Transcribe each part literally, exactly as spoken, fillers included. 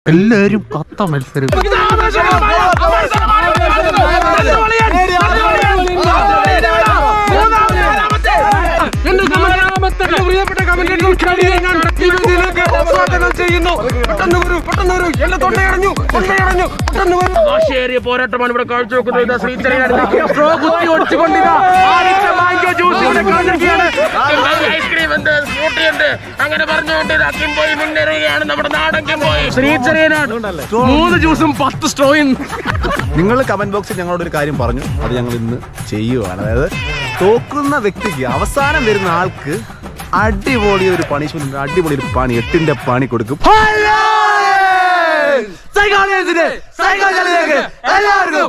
എല്ലാരും കത്ത മത്സരം. പോരാട്ടമാണ് ഇവിടെ കാഴ്ചവെക്കുന്നത്. ഐസ്ക്രീം ഉണ്ട്, സ്കൂട്ടി ഉണ്ട്, അങ്ങനെ പറഞ്ഞുകൊണ്ട് അക്കിം പോയി മുന്നേറുകയാണ് നമ്മുടെ നാടൻ പോയി. ശ്രീചെറിയനാണ് മൂന്ന് ജ്യൂസും പത്ത് സ്ട്രോയും. നിങ്ങൾ കമന്റ് ബോക്സിൽ ഞങ്ങളോട് ഒരു കാര്യം പറഞ്ഞു, അത് ഞങ്ങൾ ഇന്ന് ചെയ്യുവാണ്. അതായത് തോക്കുന്ന വ്യക്തിക്ക് അവസാനം വരുന്ന ആൾക്ക് അടിപൊളി ഒരു പണിഷ്മെന്റ്, അടിപൊളി ഒരു പണി, എട്ടിന്റെ പണി കൊടുക്കും. എല്ലാവർക്കും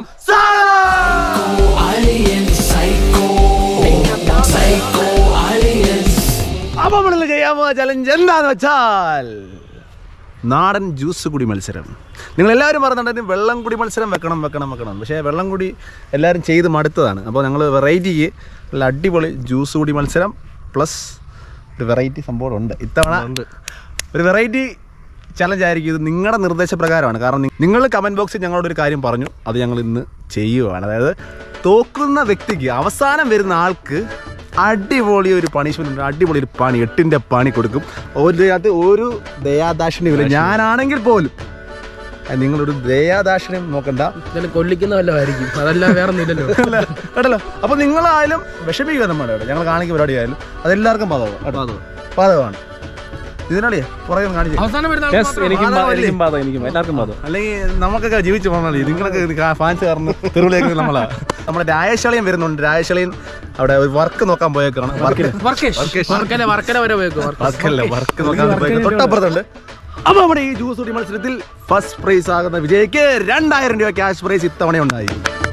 അപ്പൊ നമ്മൾ ചെയ്യാൻ പോകുന്ന ചലഞ്ച് എന്താന്ന് വെച്ചാൽ നാടൻ ജ്യൂസ് കുടി മത്സരം. നിങ്ങൾ എല്ലാവരും പറഞ്ഞിട്ടുണ്ടെങ്കിൽ വെള്ളം കുടി മത്സരം വെക്കണം വെക്കണം വെക്കണം പക്ഷേ വെള്ളം കുടി എല്ലാവരും ചെയ്ത് മടുത്തതാണ്. അപ്പോൾ ഞങ്ങൾ വെറൈറ്റിക്ക് നല്ല അടിപൊളി ജ്യൂസ് കുടി മത്സരം പ്ലസ് ഒരു വെറൈറ്റി സംഭവം ഉണ്ട്. ഇത്തവണ ഒരു വെറൈറ്റി ചലഞ്ച് ആയിരിക്കും ഇത്. നിങ്ങളുടെ നിർദ്ദേശപ്രകാരമാണ്. കാരണം നിങ്ങൾ കമൻറ്റ് ബോക്സിൽ ഞങ്ങളോടൊരു കാര്യം പറഞ്ഞു, അത് ഞങ്ങൾ ഇന്ന് ചെയ്യുവാണ്. അതായത് തോക്കുന്ന വ്യക്തിക്ക് അവസാനം വരുന്ന ആൾക്ക് അടിപൊളി ഒരു പണിഷ്മെന്റ്, അടിപൊളി ഒരു പണി, എട്ടിൻ്റെ പണി കൊടുക്കും. ഒരു അത് ഒരു ദയാദാക്ഷിണ്യമില്ല. ഞാനാണെങ്കിൽ പോലും നിങ്ങളൊരു ദയാദാക്ഷിണ്യം നോക്കണ്ട, കൊല്ലിക്കുന്ന വല്ലതായിരിക്കും, അതല്ല വേറെ ഒന്നുമില്ലല്ലോ കേട്ടല്ലോ. അപ്പോൾ നിങ്ങളായാലും വിഷമിക്കുക നമ്മുടെ ഇവിടെ ഞങ്ങൾ കാണിക്കുന്ന പരിപാടി ആയാലും അതെല്ലാവർക്കും പാതകം പാതകമാണ്. ഇതിനാളിയേ പുറകെ കാണിച്ചു അല്ലെങ്കിൽ നമുക്കൊക്കെ ജീവിച്ചു പോകണല്ലേ. നിങ്ങളൊക്കെ ഫാൻസ് കാരണം തെരുവിലേക്ക് നമ്മളാ. നമ്മുടെ രാജശാളിയൻ വരുന്നുണ്ട്. രാജശാളിയൻ അവിടെ ഒരു വർക്ക് നോക്കാൻ പോയേക്കാണ്. വർക്ക് നോക്കാൻ തൊട്ടപ്പുറത്തുണ്ട്. അപ്പൊ നമ്മുടെ ഈ ജ്യൂസ് കുടി മത്സരത്തിൽ ഫസ്റ്റ് പ്രൈസ് ആകുന്ന വിജയിക്ക് രണ്ടായിരം രൂപ ക്യാഷ് പ്രൈസ് ഇത്തവണ ഉണ്ടായി.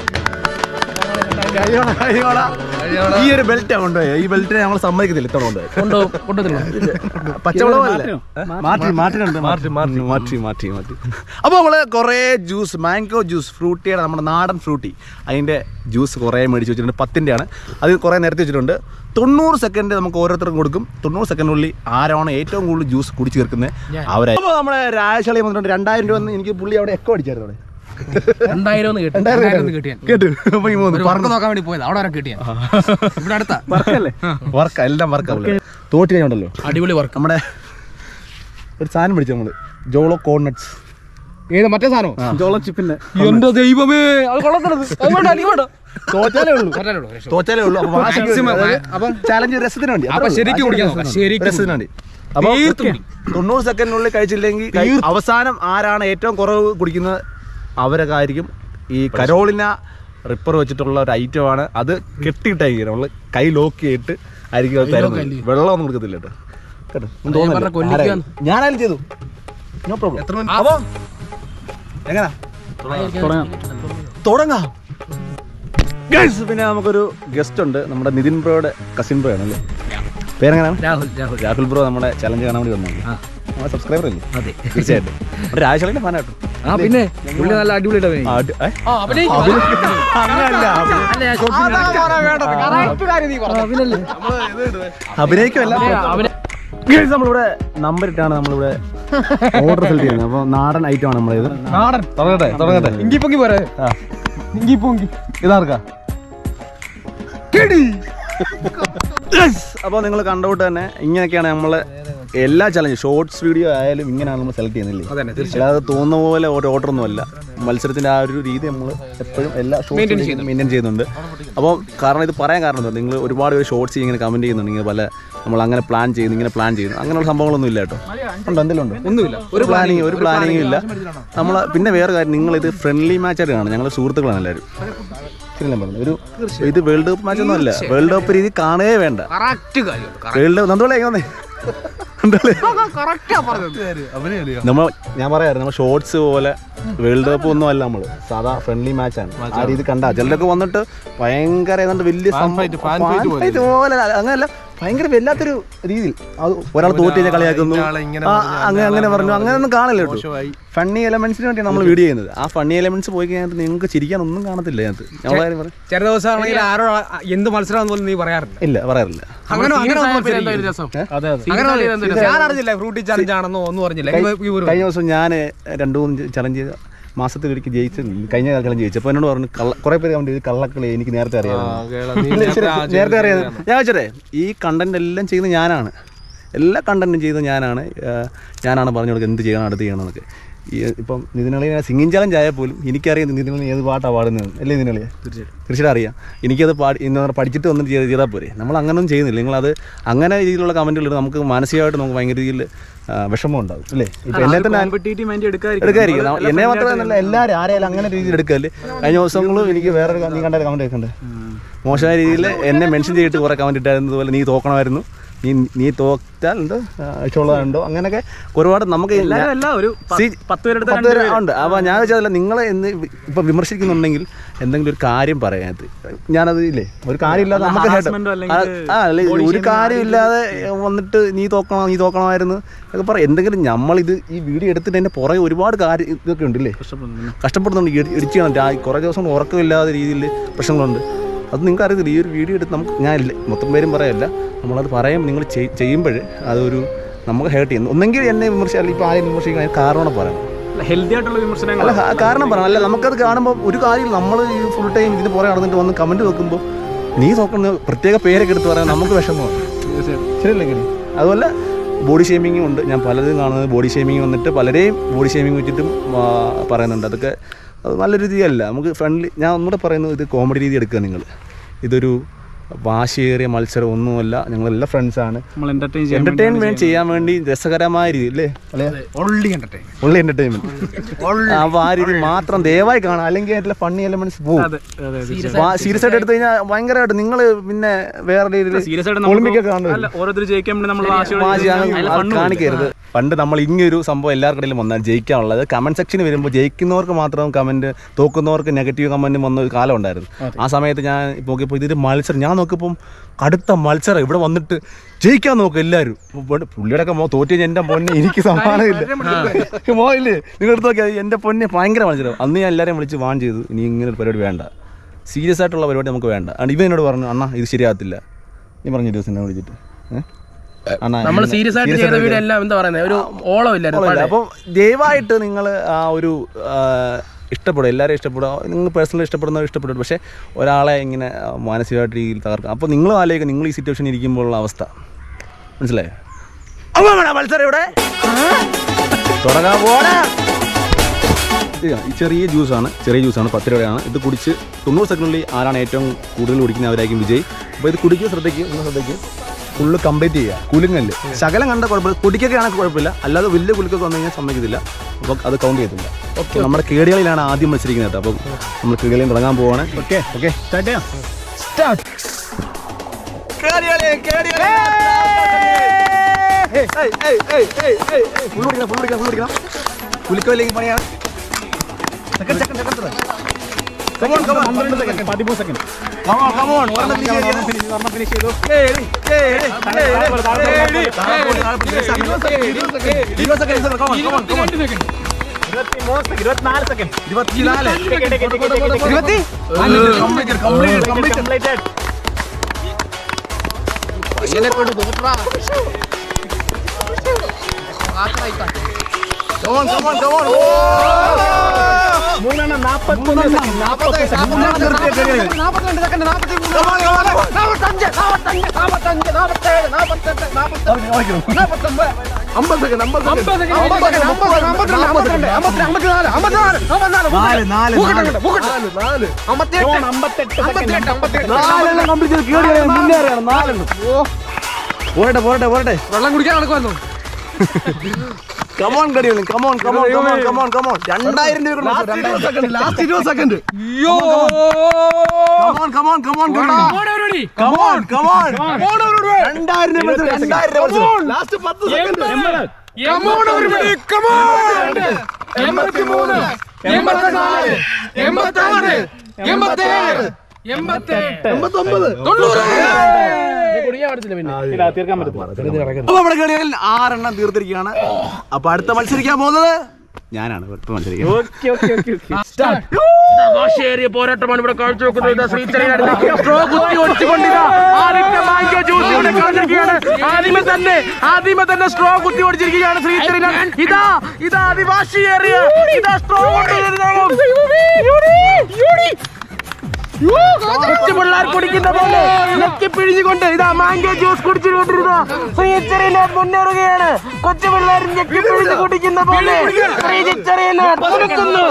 ഈ ഒരു ബെൽറ്റ് കൊണ്ടുപോയി. ഈ ബെൽറ്റിനെ ഞങ്ങൾ സമ്മതിക്കത്തില്ല. ഇത്തവണ പച്ചവളമല്ലേ മാറ്റി മാറ്റിട്ടുണ്ട് മാറ്റി മാറ്റി മാറ്റി മാറ്റി മാറ്റി അപ്പോൾ നമ്മള് കുറേ ജ്യൂസ്, മാംഗോ ജ്യൂസ്, ഫ്രൂട്ടിയുടെ നമ്മുടെ നാടൻ ഫ്രൂട്ടി, അതിൻ്റെ ജ്യൂസ് കുറേ മേടിച്ച് വെച്ചിട്ടുണ്ട്. പത്തിൻ്റെയാണ് അത് കുറേ നിരത്തി വെച്ചിട്ടുണ്ട്. തൊണ്ണൂറ് സെക്കൻഡ് നമുക്ക് ഓരോരുത്തർക്കും കൊടുക്കും. തൊണ്ണൂറ് സെക്കൻഡിനുള്ളിൽ ആരാണ് ഏറ്റവും കൂടുതൽ ജ്യൂസ് കുടിച്ച് തീർക്കുന്നത് അവരെ. അപ്പോൾ നമ്മുടെ രാജശാളി വന്നിട്ടുണ്ട്. രണ്ടായിരം രൂപ വന്ന് എനിക്ക് പുള്ളി അവിടെ എക്കോ അടിച്ചായിരുന്നു. അവിടെ വർക്ക് എല്ലാം വർക്ക് തോറ്റ് കഴിഞ്ഞുണ്ടല്ലോ. അടിപൊളി വർക്ക്. നമ്മുടെ ഒരു സാധനം പിടിച്ചു നമ്മള്, ജോളോ കോർണട്സ്. ഏത് മറ്റേ സാധനം? ജോളോ ചിപ്പിന്റെ. എന്റെ ദൈവമേ, തോറ്റാലേ ഉള്ളൂ തോറ്റാലേ ഉള്ളൂ അപ്പൊ ചാലഞ്ച് രസത്തിന് വേണ്ടി രസത്തിന് വേണ്ടി. അപ്പൊ തൊണ്ണൂറ് സെക്കൻഡിനുള്ളിൽ കഴിച്ചില്ലെങ്കിൽ അവസാനം ആരാണ് ഏറ്റവും കുറവ് കുടിക്കുന്നത് അവരൊക്കെ ആയിരിക്കും. ഈ കരോളിന റിപ്പർ വെച്ചിട്ടുള്ള ഒരു ഐറ്റമാണ്. അത് കെട്ടിയിട്ടായിരിക്കും നമ്മൾ കൈ ലോക്ക് ചെയ്തിട്ട് ആയിരിക്കും അത് തരുന്നത്. വെള്ളം ഒന്നും കൊടുക്കത്തില്ല കേട്ടോ കേട്ടോ. ഞാനായാലും ചെയ്തു, നോ പ്രോബ്ലം. അപ്പൊ എങ്ങനാ തുടങ്ങാം? പിന്നെ നമുക്കൊരു ഗസ്റ്റ് ഉണ്ട്, നമ്മുടെ നിതിൻ ബ്രോയുടെ കസിൻ ബ്രോ ആണല്ലേ. പേരെങ്ങനെയാണ്? രാഹുൽ. രാഹുൽ ബ്രോ നമ്മുടെ ചലഞ്ച് കാണാൻ വേണ്ടി വന്നു. നമ്മുടെ സബ്സ്ക്രൈബർ അല്ലേ? അതെ, തീർച്ചയായിട്ടും. രാജശാലിന്റെ ഫാനാട്ടോ. ആ പിന്നെ നല്ല അടിപൊളി അഭിനയിക്കുമല്ല. നമ്മളിവിടെ നമ്പർ ഇട്ടാണ് നമ്മളിവിടെ ഓർഡർ ഫിൽ ചെയ്യുന്നത്. അപ്പൊ നാടൻ ഐറ്റം ആണ് നമ്മളിത്. നാടൻ തുടങ്ങട്ടെ തുടങ്ങട്ടെ ഇങ്കി പൊങ്കി പോരെ. ഇങ്കി പൊങ്കി ഇതാർക്കാ? അപ്പോൾ നിങ്ങൾ കണ്ടോട്ട് തന്നെ ഇങ്ങനെയൊക്കെയാണ് നമ്മൾ എല്ലാ ചലഞ്ച് ഷോർട്സ് വീഡിയോ ആയാലും ഇങ്ങനെയാണ് നമ്മൾ സെലക്ട് ചെയ്യുന്നില്ലേ. അല്ലാതെ തോന്നുന്ന പോലെ ഒരു ഓർഡർ ഒന്നുമല്ല. മത്സരത്തിൻ്റെ ആ ഒരു രീതി നമ്മൾ എപ്പോഴും എല്ലാ ഷോർട്സ് മെയിൻറ്റെയിൻ ചെയ്യുന്നുണ്ട്. അപ്പോൾ കാരണം ഇത് പറയാൻ കാരണം എന്താ, നിങ്ങൾ ഒരുപാട് പേര് ഷോർട്സ് ഇങ്ങനെ കമൻറ്റ് ചെയ്യുന്നുണ്ട്, ഇങ്ങനെ പല നമ്മൾ അങ്ങനെ പ്ലാൻ ചെയ്യുന്നു ഇങ്ങനെ പ്ലാൻ ചെയ്യുന്നു, അങ്ങനെയുള്ള സംഭവങ്ങളൊന്നും ഇല്ല കേട്ടോ. ഉണ്ടോ? എന്തെങ്കിലും ഉണ്ട്? ഒന്നുമില്ല. ഒരു പ്ലാനിങ് ഒരു പ്ലാനിങ്ങും ഇല്ല നമ്മൾ. പിന്നെ വേറെ കാര്യം, നിങ്ങളിത് ഫ്രണ്ട്ലി മാച്ചായിട്ട് കാണും. ഞങ്ങൾ സുഹൃത്തുക്കളാണ് എല്ലാവരും. ഒരു ഇത് വേൾഡ് കപ്പ് മാച്ച് ഒന്നും അല്ല. വേൾഡ് കപ്പ് രീതി കാണുകയേ വേണ്ട. വേൾഡ് കപ്പ് നന്ദോളെ നമ്മൾ ഞാൻ പറയാറ്, നമ്മൾ ഷോർട്സ് പോലെ വേൾഡ് കപ്പ് ഒന്നും അല്ല. നമ്മൾ സാധാ ഫ്രണ്ട്ലി മാച്ചാണ്. ആ രീതി കണ്ടാ ചിലരൊക്കെ വന്നിട്ട് ഭയങ്കര ഏതാണ്ട് വലിയ പോലെ അങ്ങനെയല്ല, ഭയങ്കര വല്ലാത്തൊരു രീതിയിൽ അത് ഒരാൾ തോറ്റ് കഴിഞ്ഞാൽ കളിയാക്കുന്നു, അങ്ങനെ അങ്ങനെ പറഞ്ഞു, അങ്ങനെ ഒന്നും കാണില്ല കേട്ടോ. ഫണ്ണി എലമെന്റ്സിന് വേണ്ടിയാണ് നമ്മൾ വീഡിയോ ചെയ്യുന്നത്. ആ ഫണ്ണി എലമെന്റ്സ് പോയി കഴിഞ്ഞാൽ നിങ്ങൾക്ക് ചിരിക്കാൻ ഒന്നും കാണത്തില്ല. അതിനകത്ത് ചില ദിവസമാണെങ്കിൽ ആരോ എന്ത് മത്സരം പോലും നീ പറയാറില്ല. ഇല്ല, പറയാറില്ല. ഞാൻ അറിഞ്ഞില്ല ഫ്രൂട്ടി ചലഞ്ച് ആണെന്നോ ഒന്നും പറഞ്ഞില്ല. കഴിഞ്ഞ ദിവസം ഞാൻ രണ്ടു മൂന്ന് ചലഞ്ച് ചെയ്ത മാസത്തിൽ ഒരിക്കൽ ജയിച്ചു. കഴിഞ്ഞ ചലഞ്ച് ജയിച്ചപ്പോൾ എന്നോട് പറഞ്ഞു കള്ള കുറെ പേര് കമന്റ് ചെയ്ത് കള്ളക്കളി എനിക്ക് നേരത്തെ അറിയാം, നേരത്തെ അറിയാം. ഞാൻ വെച്ചേ ഈ കണ്ടന്റ് എല്ലാം ചെയ്യുന്നത് ഞാനാണ്, എല്ലാ കണ്ടന്റും ചെയ്യുന്നത് ഞാനാണ് ഞാനാണ് പറഞ്ഞു കൊടുക്കുക എന്ത് ചെയ്യണം അടുത്ത് ചെയ്യണം എന്നൊക്കെ. ഈ ഇപ്പം നിതിനളി സിംഗിങ് ചലഞ്ച് ആയാൽ പോലും എനിക്കറിയാം നിതിനളി ഏത് പാട്ടാണ് പാടുന്നത് അല്ലേ നിതിനളിയെ? തീർച്ചയായിട്ടും തീർച്ചയായിട്ടും അറിയാം. എനിക്കത് പാടി ഇന്ന് പഠിച്ചിട്ട് ഒന്നും ചെയ്ത് ചെയ്താൽ പോരെ. നമ്മൾ അങ്ങനെയൊന്നും ചെയ്യുന്നില്ല. നിങ്ങളത് അങ്ങനെ രീതിയിലുള്ള കമൻറ്റുകൾ നമുക്ക് മാനസികമായിട്ട് നമുക്ക് ഭയങ്കര രീതിയിൽ വിഷമം ഉണ്ടാകും അല്ലേ? ഇപ്പം എന്നെ തന്നെ എടുക്കാതിരിക്കും. എന്നെ മാത്രമല്ല എല്ലാവരും ആരെയാലും അങ്ങനെ രീതിയിൽ എടുക്കല്ലേ. കഴിഞ്ഞ ദിവസങ്ങളും എനിക്ക് വേറൊരു നീ കണ്ട കമൻറ്റ് കേൾക്കണ്ടേ, മോശമായ രീതിയിൽ എന്നെ മെൻഷൻ ചെയ്തിട്ട് കുറേ കമൻറ്റ് ഇട്ടായിരുന്നു. അതുപോലെ നീ തോക്കണമായിരുന്നു, നീ നീ തോറ്റാൽ എന്തോ ഇഷ്ടമുള്ളതുണ്ടോ, അങ്ങനെയൊക്കെ ഒരുപാട് നമുക്ക് പത്ത് പേരുടെ ഉണ്ട്. അപ്പോൾ ഞാൻ വെച്ചാൽ നിങ്ങളെ എന്ന് ഇപ്പം വിമർശിക്കുന്നുണ്ടെങ്കിൽ എന്തെങ്കിലും ഒരു കാര്യം പറയാത്. ഞാനത് ഇല്ലേ ഒരു കാര്യമില്ലാതെ നമുക്ക് ആ അല്ലെ ഒരു കാര്യമില്ലാതെ വന്നിട്ട് നീ തോക്കണം നീ തോക്കണമായിരുന്നു ഒക്കെ പറയാം. എന്തെങ്കിലും നമ്മളിത് ഈ വീഡിയോ എടുത്തിട്ട് അതിൻ്റെ പുറകെ ഒരുപാട് കാര്യം ഇതൊക്കെ ഉണ്ടല്ലേ, കഷ്ടപ്പെടുന്നുണ്ട്. ഇടിച്ചു കാണാൻ കുറേ ദിവസം ഉറക്കമില്ലാത്ത രീതിയിൽ പ്രശ്നങ്ങളുണ്ട്. അത് നിങ്ങൾക്ക് അറിയത്തില്ല. ഈ ഒരു വീഡിയോ എടുത്ത് നമുക്ക് ഞാൻ ഇല്ല മൊത്തം പേരും പറയല്ല, നമ്മളത് പറയാം. നിങ്ങൾ ചെയ്യുമ്പോൾ അതൊരു നമുക്ക് ഹേർട്ട് ചെയ്യുന്നു. ഒന്നെങ്കിൽ എന്നെ വിമർശിച്ചാൽ അല്ലെങ്കിൽ ഇപ്പോൾ ആരെയും വിമർശിക്കാൻ കാരണം പറയണം, ഹെൽത്തി ആയിട്ടുള്ള വിമർശനങ്ങൾ അല്ല കാരണം പറയണം. അല്ല നമുക്കത് കാണുമ്പോൾ ഒരു കാര്യം നമ്മൾ ഈ ഫുൾ ടൈം ഇതിന് പുറകെ നടന്നിട്ട് വന്ന് കമൻറ്റ് വെക്കുമ്പോൾ നീ നോക്കുന്ന പ്രത്യേക പേരൊക്കെ എടുത്ത് പറയാൻ നമുക്ക് വിഷമമാണ്. ശരിയല്ലെങ്കിൽ അതുപോലെ ബോഡി ഷേമിങ്ങും ഉണ്ട്. ഞാൻ പലതും കാണുന്നത് ബോഡി ഷേമിങ് വന്നിട്ട് പലരെയും ബോഡി ഷേമിങ് വെച്ചിട്ടും പറയുന്നുണ്ട്. അതൊക്കെ അത് നല്ല രീതിയല്ല. നമുക്ക് ഫ്രണ്ട്ലി ഞാൻ ഒന്നുകൂടെ പറയുന്നത് ഇത് കോമഡി രീതി എടുക്കുക. നിങ്ങൾ ഇതൊരു വാശിയേറിയ മത്സരം ഒന്നുമല്ല. ഞങ്ങളെല്ലാ ഫ്രണ്ട്സാണ്. എന്റർടൈൻമെന്റ് ചെയ്യാൻ വേണ്ടി രസകരമായ രീതി അല്ലേ, ഓൺലി എന്റർടൈൻമെന്റ്. അപ്പോൾ ആ രീതി മാത്രം ദയവായി കാണാം. അല്ലെങ്കിൽ അതിലെ ഫണ്ണി എലമെന്റ്സ് പോകും. സീരിയസ് ആയിട്ട് എടുത്തു കഴിഞ്ഞാൽ ഭയങ്കരമായിട്ട് നിങ്ങൾ പിന്നെ വേറെ രീതിയിൽ ഒളിമ്പിക്കൊക്കെ കാണിക്കരുത്. പണ്ട് നമ്മൾ ഇങ്ങനൊരു സംഭവം എല്ലാവർക്കിടയിലും വന്നാൽ ജയിക്കാനുള്ളത് കമന്റ് സെക്ഷന് വരുമ്പോൾ ജയിക്കുന്നവർക്ക് മാത്രം കമന്റ്, തോക്കുന്നവർക്ക് നെഗറ്റീവ് കമന്റ് വന്ന ഒരു കാലം ഉണ്ടായിരുന്നു. ആ സമയത്ത് ഞാൻ നോക്കിയപ്പോൾ ഇതൊരു മത്സരം, ഞാൻ നോക്കിയപ്പം കടുത്ത മത്സരം. ഇവിടെ വന്നിട്ട് ജയിക്കാൻ നോക്കും എല്ലാവരും. പുള്ളിയുടെ ഒക്കെ മോ തോറ്റ് കഴിഞ്ഞാൽ എൻ്റെ പൊന്നെ എനിക്ക് സമ്മാനമില്ല മോയില്ലേ. നിങ്ങൾ എടുത്ത് നോക്കിയാൽ എൻ്റെ പൊന്നെ ഭയങ്കര മത്സരം. അന്ന് ഞാൻ എല്ലാവരെയും വിളിച്ച് വാൺ ചെയ്തു, ഇനി ഇങ്ങനെ ഒരു പരിപാടി വേണ്ട, സീരിയസ് ആയിട്ടുള്ള പരിപാടി നമുക്ക് വേണ്ട. അതുകൊണ്ട് ഇവ എന്നോട് പറഞ്ഞു അണ്ണാ ഇത് ശരിയാകത്തില്ല. നീ പറഞ്ഞു ദിവസം എന്നെ വിളിച്ചിട്ട് നമ്മൾ സീരിയസ് ആയിട്ട് ചെയ്ത വീഡിയോ എല്ലാം എന്താ പറയുന്നത് ഒരു ഓളമില്ലായിരുന്നു. അപ്പം ദയവായിട്ട് നിങ്ങൾ ആ ഒരു ഇഷ്ടപ്പെടും, എല്ലാവരും ഇഷ്ടപ്പെടുക. നിങ്ങൾ പേഴ്സണലി ഇഷ്ടപ്പെടുന്നവർ ഇഷ്ടപ്പെടും. പക്ഷേ ഒരാളെ ഇങ്ങനെ മാനസികമായിട്ട് രീതിയിൽ തകർക്കാം. അപ്പോൾ നിങ്ങൾ ആലോചിക്കുക നിങ്ങൾ ഈ സിറ്റുവേഷനിൽ ഇരിക്കുമ്പോഴുള്ള അവസ്ഥ മനസ്സിലായോ? മത്സരം ഇവിടെ തുടങ്ങാൻ പോണേ. ഈ ചെറിയ ജ്യൂസാണ്, ചെറിയ ജ്യൂസാണ്, പത്ത് രൂപയാണ്. ഇത് കുടിച്ച് തൊണ്ണൂറ് സെക്കൻഡിൽ ആരാണ് ഏറ്റവും കൂടുതൽ കുടിക്കുന്നത് അവരായിരിക്കും വിജയ്. അപ്പോൾ ഇത് കുടിക്കുക, ശ്രദ്ധിക്കുക, ഒന്ന് ശ്രദ്ധിക്കുക. ഫുള്ള് കംപ്ലീറ്റ് ചെയ്യുക. കുലുങ്ങല്ലേ, ശകലം കണ്ട കുഴപ്പമില്ല. കുടിക്കൊക്കെ ആണെങ്കിൽ കുഴപ്പമില്ല, അല്ലാതെ വലിയ കുലുക്കൊക്കെ വന്നു കഴിഞ്ഞാൽ സമ്മതിക്കത്തില്ല. അപ്പോൾ അത് കൗണ്ട് ചെയ്തില്ല. ഓക്കെ, നമ്മുടെ കേടികളിലാണ് ആദ്യം മത്സരിക്കുന്നത്. അപ്പോൾ നമ്മൾ കേടികളിൽ തുടങ്ങാൻ പോവാണ്. ഓക്കെ ഓക്കെ സ്റ്റാർട്ട് ചെയ്യാം. സ്റ്റാർട്ട്. കുലുക്കയിലേക്ക് പണിയാണ്. Second second second Come on, come on, പന്ത്രണ്ട് സെക്കൻഡ്, പതിമൂന്ന് second. Come on, come on. ഒരെണ്ണം ഫിനിഷ് ചെയ്തു. ഒരെണ്ണം ഫിനിഷ് ചെയ്തു. കേടി കേടി കേടി ഇരുപത് സെക്കൻഡ്, ഇരുപത് second. Come on, come on, come on. ഇരുപത്തിമൂന്ന് സെക്കൻഡ്, ഇരുപത്തിനാല് സെക്കൻഡ്, ഇരുപത്തിനാല്, ഇരുപത്തി കംപ്ലീറ്റഡ് കംപ്ലീറ്റഡ് കംപ്ലീറ്റഡ്. ഇതിനെ കൊണ്ട് തോറ്റടാ. Come on, come on, come on. മൂന്നെണ്ണം നാൽപ്പത്തൊന്ന് സെക്കൻഡ്, നാൽപ്പത്തി സെക്കൻഡ്, നാൽപ്പത്തിരണ്ട് സെക്കൻഡ്, നാൽപ്പത്തിമൂന്ന്, നാൽപ്പത്തഞ്ച്, നാൽപ്പത്തഞ്ച്, നാൽപ്പത്തഞ്ച്, നാൽപ്പത്തേഴ്, നാൽപ്പത്തെട്ട്, നാൽപ്പത്തൊമ്പത്, നാൽപ്പത്തൊമ്പത്, അമ്പത് സെക്കൻഡ്, അമ്പത് സെക്കൻഡ്, അമ്പത് സെക്കൻഡ്, അമ്പത്, അമ്പത്തിരണ്ട്, അമ്പത്തിരണ്ട്, അമ്പത്തിനാല്, അമ്പത്തിനാല്, അമ്പത്തിനാല്, നാല്, നാല്, നാല്, അമ്പത്തെട്ട്, അമ്പത്തെട്ട്, അമ്പത്തെട്ട്, അമ്പത്തെട്ട്, നാലെണ്ണം കംപ്ലീറ്റ് ചെയ്ത് കേടിയാണ് മുന്നേറുകയാണ്. നാലെണ്ണം. പോരട്ടെ പോരട്ടെ പോരട്ടെ, വെള്ളം കുടിക്കാൻ നടക്കുമല്ലോ. Come on, Gadiel. Come on, come on, come on, come on, come on. രണ്ടായിരം രൂപ ലാസ്റ്റ് ഇരുപത് സെക്കൻഡ്, ലാസ്റ്റ് ഇരുപത് second. Yo come on, come on, come on, come on, come on, come on. രണ്ടായിരം രൂപ, രണ്ടായിരം രൂപ, ലാസ്റ്റ് പത്ത് second. Come on, everybody, come on. എൺപത്തിമൂന്ന്, എൺപത്തിനാല്, എൺപത്താറ്, എൺപത്തേഴ്, എൺപത്തെട്ട്, എൺപത്തൊമ്പത്, തൊണ്ണൂറ്. നമ്മുടെ കളികളിൽ ആറെണ്ണം തീർത്തിരിക്കുകയാണ്. അപ്പൊ അടുത്ത മത്സരിക്കാൻ പോകുന്നത് ഞാനാണ്. ഇപ്പൊ മത്സരിക്കാം. വാശിയേറിയ പോരാട്ടമാണ് ഇവിടെ കാഴ്ചവെക്കുന്നത്. സ്ട്രോ കുത്തി ഓടിച്ചുകൊണ്ടിതാ ആദ്യമേ തന്നെ ആദ്യമേ തന്നെ സ്ട്രോ കുത്തി ഓടിച്ചിരിക്കുകയാണ് ശ്രീചരൻ. ഇതാ ഇതാ അതിവാശിയേറിയ ഇതാ സ്ട്രോ കൊച്ചു പിള്ളേർ കുടിക്കുന്ന പോലെ നെക്കി പിഴിഞ്ഞുകൊണ്ട് ഇതാ മാംഗോ ജ്യൂസ് കുടിച്ചുകൊണ്ടിരുന്ന ശ്രീചരനാഥ് മുന്നേറുകയാണ്. കൊച്ചു പിള്ളേർ ഞെക്കി പിഴിഞ്ഞ് കുടിക്കുന്ന പോലെ ശ്രീചരനാഥ് തുറക്കുന്നു.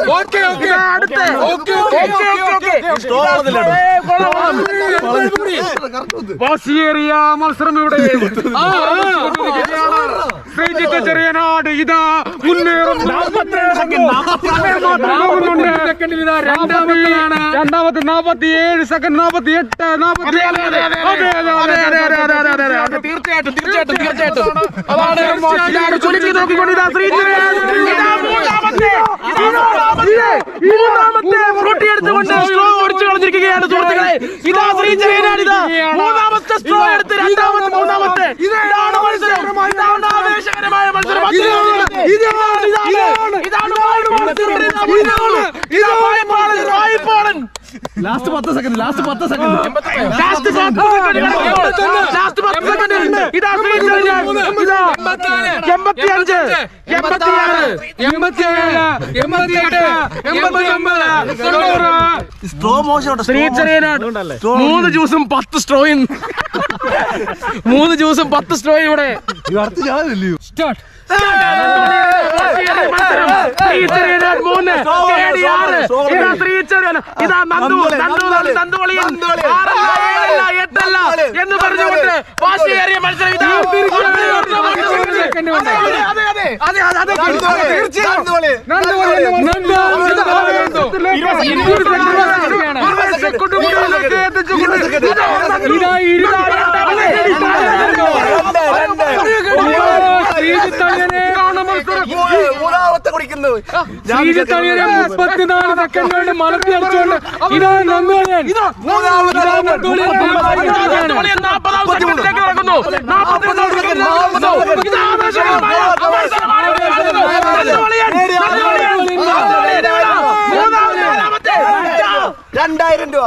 വാശിയേറിയ മത്സരം ഇവിടെ ശ്രീജിത്ത് ചെറിയനാട് ഇതാ മുന്നേറുന്നു. രണ്ടാമത്തെ നാപ്പത്തിയേഴ് സെക്കൻഡ് നാപ്പത്തി എട്ട് നാപ്പത്തി തീർച്ചയായിട്ടും തീർച്ചയായിട്ടും തീർച്ചയായിട്ടും അതാണ് നോക്കിക്കൊണ്ടിതാ മൂന്നാമത്തെ ഫ്രൂട്ടി എടുത്തുകൊണ്ട് സ്ട്രോ ഓടിച്ചു കളഞ്ഞിരിക്കുകയാണ് സുഹൃത്തുക്കളെ. ഇതാ ശ്രീചരനാണ് ഇതാ മൂന്നാമത്തെ സ്ട്രോ എടുത്ത് രണ്ടാമത്തെ മൂന്നാമത്തെ ഇതാണ് മത്സരം. ഇതാണ് ആവേശകരമായ മത്സരം. ഇതാണ് ഇതാണ് ഇതാണ് ലാസ്റ്റ് പത്ത് സെക്കൻഡ് ലാസ്റ്റ് പത്ത് സെക്കൻഡ് ലാസ്റ്റ് ലാസ്റ്റ് പത്ത് സെക്കൻഡ് ഇതാ എൺപത്തി അഞ്ച് എൺപത്തി ആറ് എൺപത്തി ഏഴ് എൺപത്തി എട്ട് എൺപത്തി ഒമ്പത് സ്ട്രോ മോശം. ശ്രീചരനാട് മൂന്ന് ജ്യൂസും പത്ത് സ്ട്രോയും മൂന്ന് ജ്യൂസും പത്ത് സ്ട്രോയും ഇവിടെ സ്റ്റാർട്ട്. മൂന്ന് ശ്രീചരൻ ഇതാ നന്ദു നന്ദുവളി എട്ടല്ല എന്ന് പറഞ്ഞുകൊണ്ട് വാശിയേറിയ മത്സരം ഇതാ മുപ്പത്തിനാല് സെക്കൻഡ് മലത്തി അടിച്ചുകൊണ്ട് ഇതാ നന്ദുവളിയൻ നാൽപ്പതാം സെക്കൻഡിലേക്ക് നടക്കുന്നു. രണ്ടായിരം രൂപ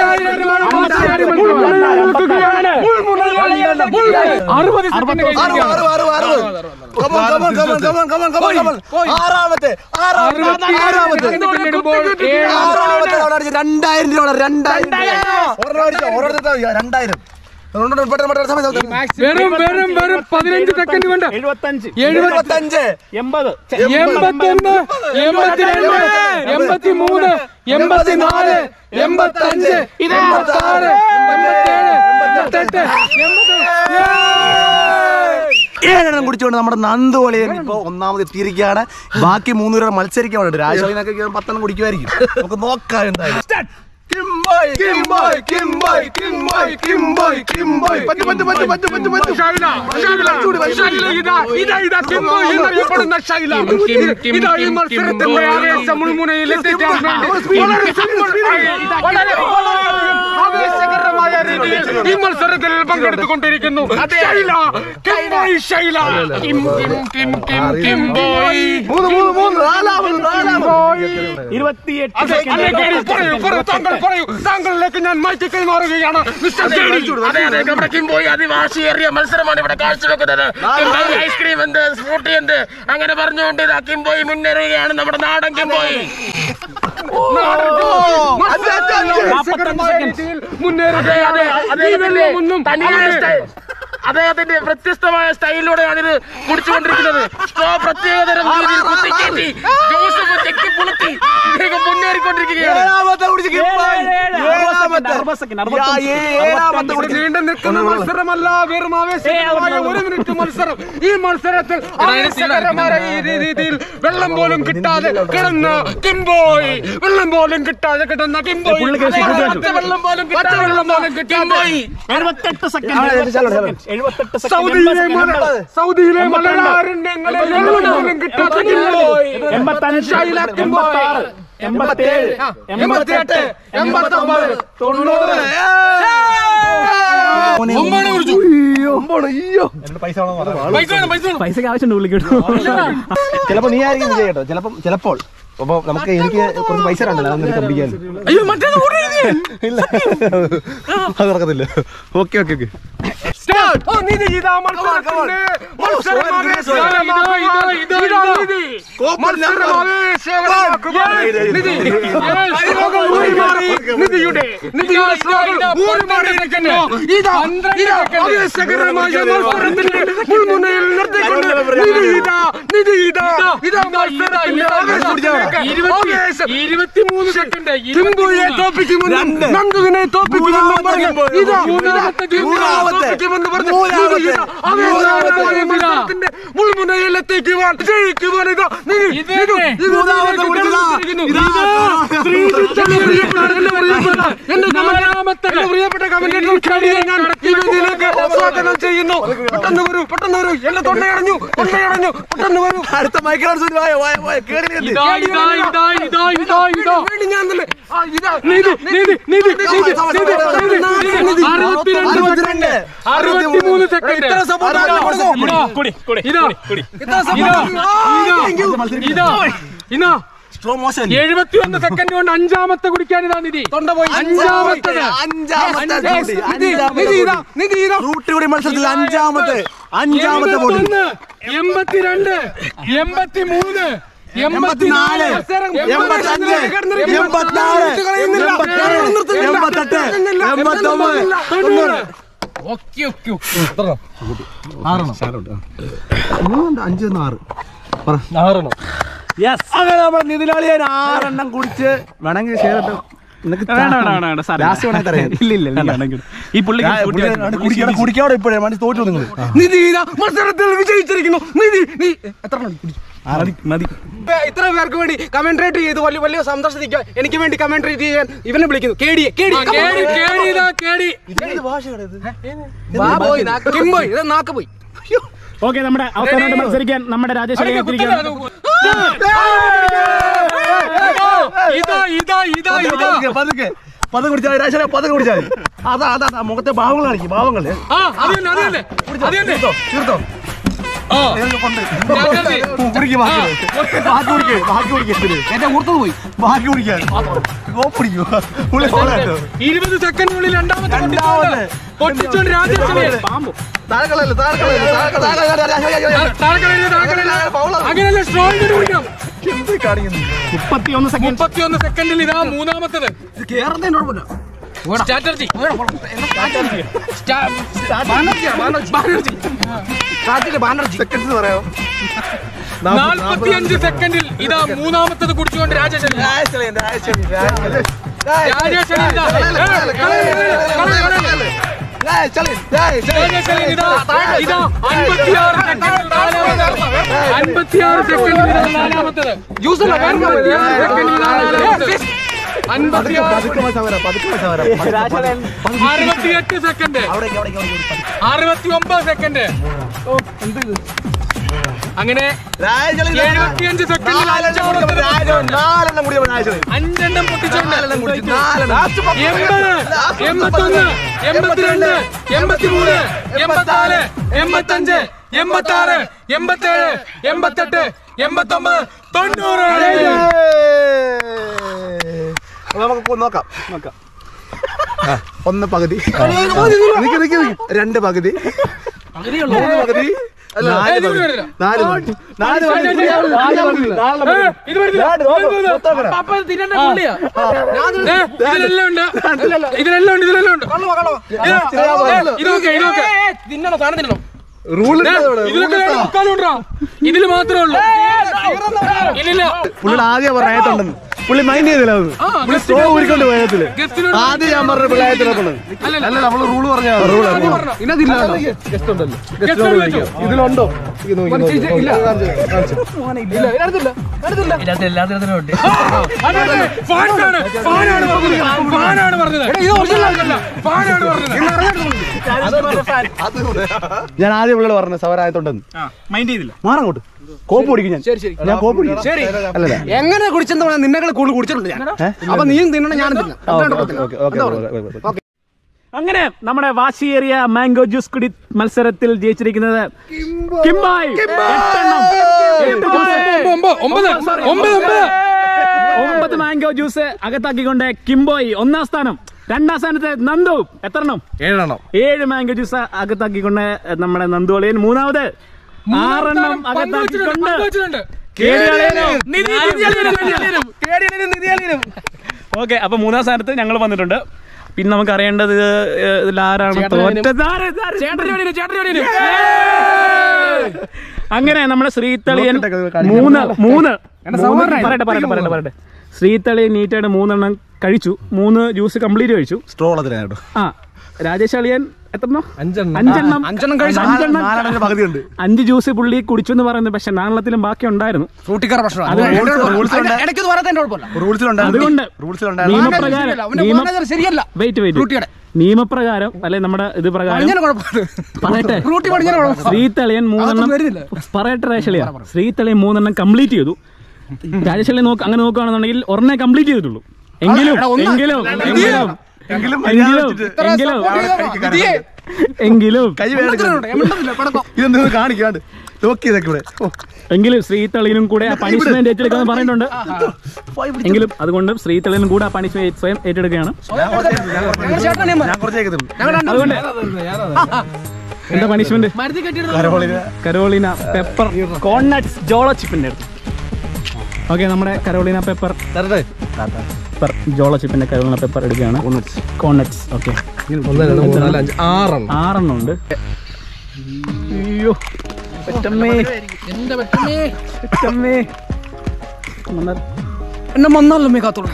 ആറാമത്തെ ആറാമത്തെ രണ്ടായിരം രൂപ രണ്ടായിരം രണ്ടായിരം വെറും വെറും വെറും പതിനഞ്ച് സെക്കൻഡ് കൊണ്ട് എഴുപത്തഞ്ച് എഴുപത്തഞ്ച് എൺപത് എൺപത്തൊന്ന് എൺപത്തിരണ്ട് എൺപത്തി മൂന്ന് എൺപത്തിനാല് എൺപത്തഞ്ച് എൺപത്തി ആറ് എൺപത്തേഴ് എൺപത്തെട്ട് ഏഴെണ്ണം കുടിച്ചുകൊണ്ട് നമ്മുടെ നന്ദുവളിയൻ ഇപ്പൊ ഒന്നാമത് എത്തിയിരിക്കുകയാണ്. ബാക്കി മൂന്നുപേരെ മത്സരിക്കാൻ രാജാവിനൊക്കെ പത്തെണ്ണം കുടിക്കുമായിരിക്കും. നമുക്ക് നോക്കാം എന്തായാലും. ഈ മത്സരത്തിൽ പങ്കെടുത്തുകൊണ്ടിരിക്കുന്നു താങ്കളിലേക്ക് ഞാൻ മാറ്റി കൈമാറുകയാണ്. കിംബോയ് അതിവാശിയേറിയ മത്സരമാണ് ഇവിടെ കാഴ്ചവെക്കുന്നത്. ഐസ്ക്രീം എന്ത് ഫ്രൂട്ടി എന്ത് അങ്ങനെ പറഞ്ഞുകൊണ്ട് ഇതാ കിംബോയ് മുന്നേറുകയാണ്. നമ്മുടെ നാടൻ കിംബോയ് അദ്ദേഹത്തിന്റെ വ്യത്യസ്തമായ സ്റ്റൈലിലൂടെയാണ് ഇത് കുടിച്ചുകൊണ്ടിരിക്കുന്നത്. സ്ട്രോ പ്രത്യേകതരം രീതിയിൽ കുത്തിക്കേറ്റി ജ്യൂസ് ചെക്കി പുളുത്തി ഇദ്ദേഹം മുന്നേറിക്കൊണ്ടിരിക്കുകയാണ്. നീണ്ടു നിൽക്കുന്ന മത്സരമല്ല, വെറും ആവേശകരമായ ഒരു മിനിറ്റ് മത്സരം. ഈ മത്സരത്തിൽ ആവേശകരമായ രീതിയിൽ വെള്ളം പോലും കിട്ടാതെ കിടന്ന കിംബോയ് വെള്ളം പോലും കിട്ടാതെ കിടന്ന കിംബോയ് വെള്ളം പോലും കിട്ടാതെ വെള്ളം പോലും കിംബോയ് എഴുപത്തെട്ട് സെക്കൻഡ് സൗദിയിലെ മലയാരണ്യങ്ങളെ പോലും കിട്ടാത്ത കിംബോയ് എൺപത്തഞ്ച് എൺപത്താറ് എൺപത്തേഴ് എൺപത്തിയെട്ട് എൺപത്തൊമ്പത് തൊണ്ണൂറ് പൈസക്ക് ആവശ്യമുണ്ട് വിളിക്കട്ടോ. ചിലപ്പോ നീ ആയിരിക്കും വിജയ് കേട്ടോ. ചിലപ്പം ചിലപ്പോൾ അപ്പൊ നമുക്ക് എനിക്ക് കുറച്ച് പൈസ ഉണ്ടല്ലോ അതൊന്നും പിടിക്കാൻ. ഇല്ല അത് നടക്കത്തില്ല. ഓക്കെ ഓക്കെ ഓക്കെ ഇരുപത്തിമൂന്ന് സെക്കൻഡ് കിംബോയെ തോപ്പിക്കുമെന്ന് നന്ദുവിനെ തോപ്പിക്കുമെന്ന് പറഞ്ഞു. ഇതാ തോപ്പിക്കുമെന്ന് പറഞ്ഞു. മത്സരത്തിന്റെ മുൾമുനയിലെത്തേക്ക് പ്രിയപ്പെട്ട കമന്റേറ്റർ സ്വാഗതം ചെയ്യുന്നു. പെട്ടെന്ന് വരൂ, പെട്ടെന്ന് വരൂ. എന്നെ തൊണ്ടയടഞ്ഞു, തൊണ്ടയടഞ്ഞു. പെട്ടെന്ന് വരൂ. അടുത്ത മൈക്രോൺ ഞാൻ തന്നെ അറുപത്തിമൂന്ന് സെക്കൻഡ്. എഴുപത്തി ഒന്ന് സെക്കൻഡ് കൊണ്ട് അഞ്ചാമത്തെ കുടിക്കാൻ ഇതാ നിധി. തൊണ്ടപോയി അഞ്ചാമത്തത്. റൂട്ടുകൂടി മത്സരത്തിൽ അഞ്ചാമത്തെ അഞ്ചാമത്തെ എൺപത്തിരണ്ട് എൺപത്തിമൂന്ന് എൺപത്തിനാല് എൺപത്തഞ്ച് എൺപത്താറ് എൺപത്തെട്ട് എൺപത്തൊമ്പത് തൊണ്ണൂറ്. അഞ്ചൊന്ന് ആറ് ആറെണ്ണം. അങ്ങനെ നമ്മൾ നിതിനാളിയെ ആറെണ്ണം കുടിച്ച് വേണമെങ്കിൽ കുടിക്കാതെ ഇപ്പോഴേ മണി തോറ്റു. നിങ്ങൾ നിധി മത്സരത്തിൽ വിജയിച്ചിരിക്കുന്നു. നിധി നീ എത്ര ഇത്ര പേർക്ക് വേണ്ടി കമന്ററേറ്റ് ചെയ്ത് വലിയ വലിയ സന്തോഷത്തിക്കുക. എനിക്ക് വേണ്ടി കമന്ററേറ്റ് ചെയ്യാൻ ഇവനെ വിളിക്കുന്നു. കേടിയെ കിംബോയ് ഇത് നാക്ക് പോയി. ഓക്കെ, നമ്മുടെ അവസാനമായിട്ട് മത്സരിക്കാൻ നമ്മുടെ രാജേഷ് പതുക്കെ പതുക്കെ കുടിച്ചാൽ രാജേഷ് പതുക്കെ കുടിച്ചാൽ അതാ അതാ മുഖത്തെ ഭാവങ്ങൾ കാണിക്കും. ഭാവങ്ങള് തീർത്തോ ഇരുപത് സെക്കൻഡിനുള്ളിൽ രണ്ടാമത്തെ പൊട്ടിച്ചോണ്ട് രാജേഷ് അങ്ങനെയല്ല സ്ട്രോങ് കുടിക്കാം. മുപ്പത്തിയൊന്ന് സെക്കൻഡ് മുപ്പത്തിയൊന്ന് സെക്കൻഡിൽ ഇതാ മൂന്നാമത്തത്. സ്ട്രാറ്റജി നാൽപ്പത്തിയഞ്ച് സെക്കൻഡിൽ ഇതാ മൂന്നാമത്തത് കുടിച്ചുകൊണ്ട് രാജേഷ് രാജേഷ് അൻപത്തിയാറ് സെക്കൻഡിൽ നാലാമത്തത്. അറുപത്തിയെട്ട് സെക്കൻഡ് അറുപത്തി ഒമ്പത് സെക്കൻഡ് അങ്ങനെ എഴുപത്തിയഞ്ച് സെക്കൻഡിൽ അഞ്ചെണ്ണം പൊട്ടിച്ചുകൊണ്ട് എൺപത് എൺപത്തൊന്ന് എൺപത്തിരണ്ട് എൺപത്തിമൂന്ന് എൺപത്തിനാല് എൺപത്തഞ്ച് എൺപത്താറ് എൺപത്തേഴ് എൺപത്തെട്ട് എൺപത്തൊമ്പത് തൊണ്ണൂറ്. നമുക്ക് നോക്കാം നോക്കാം ഒന്ന് പകുതി രണ്ട് പകുതി മൂന്ന് പകുതി നാല് പകുതി നാല് ഇതിലെല്ലാം ഉണ്ട് ഇതിലെല്ലാം ഉണ്ട് ഇതിലെല്ലാം ഉണ്ട്. ഇതൊക്കെ ഇതൊക്കെ തിന്നണോ സാധനം തിന്നണോ? ഇതില് മാത്രമേ ഉള്ളൂ. ഇല്ലില്ല പുള്ളിയുടെ ആദ്യം പറഞ്ഞുണ്ടെന്ന് പുള്ളി മൈൻഡ് ചെയ്തില്ല. പുള്ളി സ്റ്റോ ഊരിക്കൊണ്ട് പോയത്തില് ആദ്യം ഞാൻ പറഞ്ഞ പിള്ളേരത്തിലൊക്കെ അല്ല നമ്മള് റൂള് പറഞ്ഞ ഇതിലുണ്ടോ? ഞാൻ ആദ്യം പിള്ളേർ പറഞ്ഞ സവരായതുണ്ടെന്ന് മൈൻഡ് ചെയ്തില്ല. മാറങ്ങോട്ട് കോപ്പ് കുടിക്കും ഞാൻ. ഞാൻ കോപ്പ് കുടിക്കും. അല്ലല്ല എങ്ങനെ കുടിച്ചെന്ന് പറഞ്ഞാൽ നിന്നെ കൂടുതൽ കുടിച്ചിട്ടുണ്ട് ഞാൻ. അപ്പൊ നീയും തിന്നണം ഞാനും തിന്നാം. അങ്ങനെ നമ്മുടെ വാശിയേറിയ മാംഗോ ജ്യൂസ് കുടി മത്സരത്തിൽ ജയിച്ചിരിക്കുന്നത് കിംബോയ്. എട്ടെണ്ണം. എട്ട് ജ്യൂസ്. ഒമ്പത് മാംഗോ ജ്യൂസ് അകത്താക്കിക്കൊണ്ട് കിംബോയ് ഒന്നാം സ്ഥാനം. രണ്ടാം സ്ഥാനത്ത് നന്ദു. എത്ര എണ്ണം? ഏഴെണ്ണം. ഏഴ് മാംഗോ ജ്യൂസ് അകത്താക്കിക്കൊണ്ട് നമ്മുടെ നന്ദുവളിയൻ. മൂന്നാമത് ആറെണ്ണം അകത്താക്കിക്കൊണ്ട് ഓക്കെ. അപ്പൊ മൂന്നാം സ്ഥാനത്ത് ഞങ്ങൾ വന്നിട്ടുണ്ട്. പിന്നെ നമുക്ക് അറിയേണ്ടത് ഇതിൽ ആരാണ് തോറ്റത്. അങ്ങനെ നമ്മുടെ ശ്രീതളിയൻ മൂന്ന് മൂന്ന് പറയട്ടെ പറയട്ടെ പറയട്ടെ പറയട്ടെ ശ്രീതളിയൻ നീറ്റായിട്ട് മൂന്നെണ്ണം കഴിച്ചു. മൂന്ന് ജ്യൂസ് കംപ്ലീറ്റ് കഴിച്ചു. സ്ട്രോ ആ രാജേഷ് അളിയൻ എത്രണ്ണോ? അഞ്ചെണ്ണം. അഞ്ചെണ്ണം. അഞ്ചെണ്ണം കഴിച്ചു. പകുതിയുണ്ട്. അഞ്ച് ജ്യൂസ് പുള്ളി കുടിച്ചു എന്ന് പറയുന്നത്. പക്ഷെ നാളത്തിലും ബാക്കി ഉണ്ടായിരുന്നു. ഫ്രൂട്ടിക്കാർ പ്രശ്നം. അതുകൊണ്ട് നിയമപ്രകാരം വെയിറ്റ് വെയിറ്റ് നിയമപ്രകാരം അല്ലെ നമ്മുടെ ഇത് പ്രകാരം പറയട്ടെ ശ്രീതളിയൻ മൂന്നെണ്ണം പറയട്ടെ രാജേഷളിയ ശ്രീതളിയൻ മൂന്നെണ്ണം കംപ്ലീറ്റ് ചെയ്തു. രാജേഷളിയെ നോക്ക് അങ്ങനെ നോക്കുകയാണെന്നുണ്ടെങ്കിൽ ഒരെണ്ണേ കംപ്ലീറ്റ് ചെയ്തിട്ടുള്ളൂ. എങ്കിലും എങ്കിലും എങ്കിലും എങ്കിലും എങ്കിലും കാണിക്കാണ്ട് എങ്കിലും ശ്രീതളിയനും കൂടെ ആ പണിഷ്മെന്റ് ഏറ്റെടുക്കാന്ന് പറയുന്നുണ്ട്. എങ്കിലും അതുകൊണ്ട് ശ്രീതളിയനും കൂടെ ആ പണിഷ്മെന്റ് സ്വയം ഏറ്റെടുക്കുകയാണ്. അതുകൊണ്ട് എന്താ punishment? Carolina pepper corn nuts Jolo ചിപ്പിന്റെ അടുത്ത്. ഓക്കെ നമ്മുടെ കരോളിന പെപ്പർ പെപ്പർ ജോളോ ചിപ്പിന്റെ കരോളിന പെപ്പർ എടുക്കുകയാണ്. കോൺനട്ട്സ്. ഓക്കെ ആറെണ്ണം ഉണ്ട്. അയ്യോ എന്നെ വന്നാലേ കാത്തോളൂ.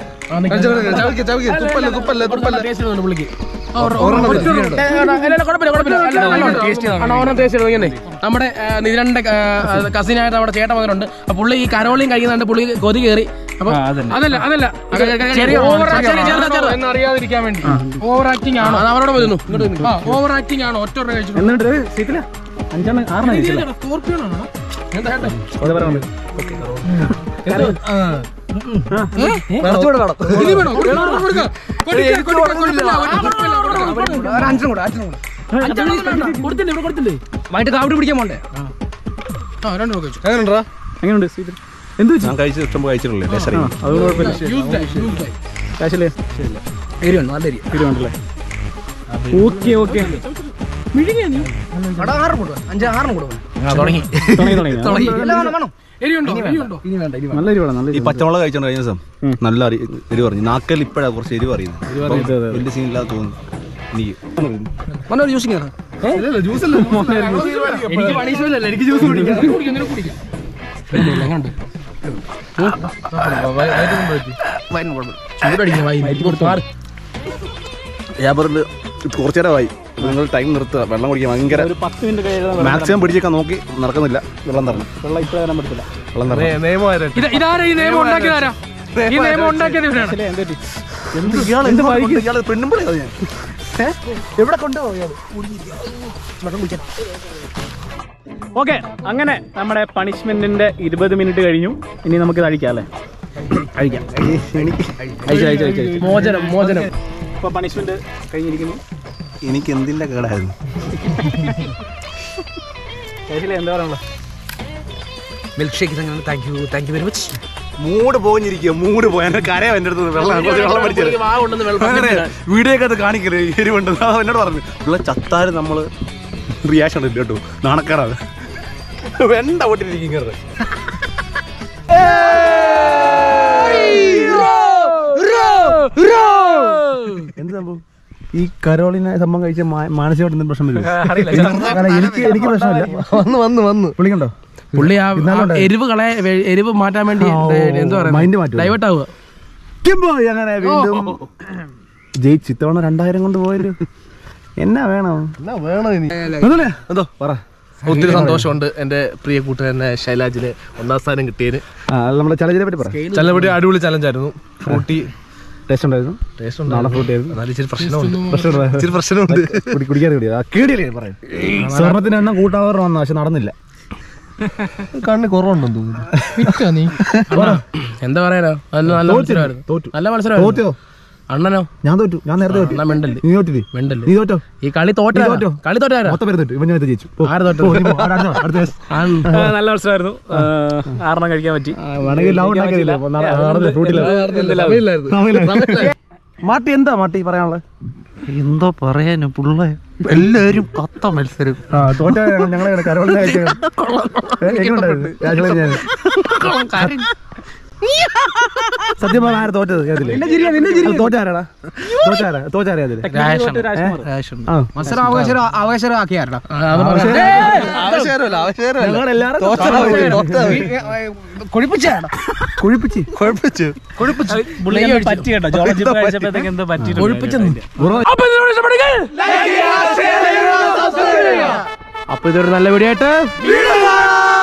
നമ്മുടെ നിതിരന്റെ കസിനായിട്ട് നമ്മുടെ ചേട്ടൻ വന്നിട്ടുണ്ട്. അപ്പൊ പുള്ളി ഈ കരോളിയും കഴിക്കുന്നുണ്ട്. പുള്ളി കൊതി കയറി. അപ്പൊ അതല്ല അതല്ല അറിയാതിരിക്കാൻ വേണ്ടി ഓവർ ആക്ടിങ് ആണോ? അവരോട് വരുന്നു. ഓവർ ആക്ടിങ് ആണോ? ഒറ്റ കഴിച്ചു. അഞ്ചെണ്ണം ആറെണ്ണം വൈകിട്ട് കാവടി പിടിക്കാൻ പോണ്ടേ? എങ്ങനെയുണ്ട്? എന്ത് ഞാൻ കഴിച്ച് ഇഷ്ടം കഴിച്ചിട്ടുള്ളേ. അത് കുഴപ്പമില്ല. എരിവുണ്ടല്ലേ? ഓക്കെ ഓക്കെ നല്ല എരിവാണ്. നല്ല ഈ പച്ചമുളക് കഴിച്ചോണ്ട് കഴിഞ്ഞ ദിവസം നല്ല എരിവ് പറഞ്ഞു. നാക്കൽ ഇപ്പഴാ കുറച്ച് എരിവ് അറിയുന്നത്. വലിയ സീൻ ഇല്ലാതെ തോന്നുന്നു എനിക്ക്. ഞാൻ പറഞ്ഞു കുറച്ചേരം ആയി. നിങ്ങൾ ടൈം നിർത്തുക. വെള്ളം കുടിക്കാൻ ഭയങ്കര മാക്സിമം പിടിച്ചേക്കാൻ നോക്കി നടക്കുന്നില്ല. വെള്ളം തരണം. വെള്ളം ഇപ്പൊ തരാൻ പറ്റില്ല. വെള്ളം തരണം. പെണ്ണും പറയാ ഞാൻ എവിടെ കൊണ്ടുപോയി. ഓക്കെ അങ്ങനെ നമ്മുടെ പണിഷ്മെന്റിന്റെ ഇരുപത് മിനിറ്റ് കഴിഞ്ഞു. ഇനി നമുക്ക് കഴിക്കാം അല്ലേ? കഴിക്കാം. മോചനം മോചനം. ഇപ്പൊ പണിഷ്മെന്റ് കഴിഞ്ഞിരിക്കുന്നു. എനിക്ക് എന്തിന്റെ കേടായിരുന്നു? എന്താ പറയാനുള്ളത്? Milkshake thank you thank you very much. മൂട് പോഞ്ഞിരിക്കുക. മൂട് പോയ കരയോ എൻ്റെ അടുത്ത് വെള്ളം വെള്ളം പഠിച്ചത് വീഡിയോ ഒക്കെ അത് കാണിക്കല് എരിവുണ്ടെന്ന് എന്നോട് പറഞ്ഞു. ഉള്ള ചത്താലും നമ്മള് റിയാക്ഷൻ ഇല്ല കേട്ടോ. നാണക്കാരാണ്. വെണ്ട പൊട്ടിരിക്കുന്നത്. എന്ത് സംഭവം? ഈ കരോളിന സംഭവം കഴിച്ച മാനസികമായിട്ട് എന്തെങ്കിലും പ്രശ്നം വരും? എനിക്ക് എനിക്ക് പ്രശ്നമില്ല. വന്ന് വന്ന് വന്ന് വിളിക്കണ്ടോ? പുള്ളി ആ എരിവ് കളയാ എരിവ് മാറ്റാൻ വേണ്ടി എന്താ പറയുക ഡൈവേർട്ട് ആവുക. അങ്ങനെ വീണ്ടും ജയിച്ചു. ഇത്തവണ രണ്ടായിരം കൊണ്ട് പോയല്ലോ. എന്നാ വേണം? എന്നാ വേണം ഇനി? എന്തോ പറ. ഒത്തിരി സന്തോഷമുണ്ട് എന്റെ പ്രിയ കൂട്ടുകാരനെ ശൈലാജിന് ഒന്നാം സ്ഥാനം കിട്ടിയതിന്. നമ്മുടെ ചലഞ്ചിനെ പറ്റി പറ. ചലഞ്ച് അടിപൊളി ചലഞ്ചായിരുന്നു. ഫ്രൂട്ടി ടേസ്റ്റ് ഉണ്ടായിരുന്നു. ടേസ്റ്റ് നാളെ ഫ്രൂട്ടി ആയിരുന്നു. പ്രശ്നമുണ്ട്. കുടിക്കാൻ കേടിയല്ലേ പറയാം. സ്വർണത്തിന് എണ്ണം കൂട്ടാവർ വന്നു. പക്ഷെ നടന്നില്ല. കണ്ണ് കുറവുണ്ടെന്ന് തോന്നുന്നു. എന്താ പറയാനോ? നല്ല മത്സരമായിരുന്നു. നല്ല മത്സരം. അണ്ണനോ? ഞാൻ തോറ്റു. ഞാൻ നേരത്തെ തോറ്റു. മെണ്ടല് നീ തോറ്റില്ലേ? മെണ്ടല് നീ തോറ്റോ? ഈ കളി തോറ്റ കളി തോറ്റാരാ? മൊത്തം പേര് തോറ്റു. ഇവൻ ഞാൻ ജയിച്ചു. ആര് തോറ്റു? നല്ല മത്സരമായിരുന്നു. ആറെണ്ണം കഴിക്കാൻ പറ്റി. മാട്ടി എന്താ മാട്ടി പറയാനുള്ളത്? എന്തോ പറയാന് പുള്ള എല്ലാരും കത്ത മത്സരം. തോറ്റ ഞങ്ങളെ കരോളിനെ സത്യം പറഞ്ഞ ആര് തോറ്റത്? തോറ്റാരാടാ? തോറ്റാരാ? തോറ്റാരാ? മത്സരം ആവേശമാക്കിയാരടാ? കുഴിപ്പിച്ച് കുഴിപ്പിച്ച് പറ്റി കേട്ടോ. ജോളജി കഴിച്ചപ്പോഴത്തേക്ക് എന്തോ പറ്റി. അപ്പൊ ഇതൊരു നല്ല വീഡിയോ ആയിട്ട്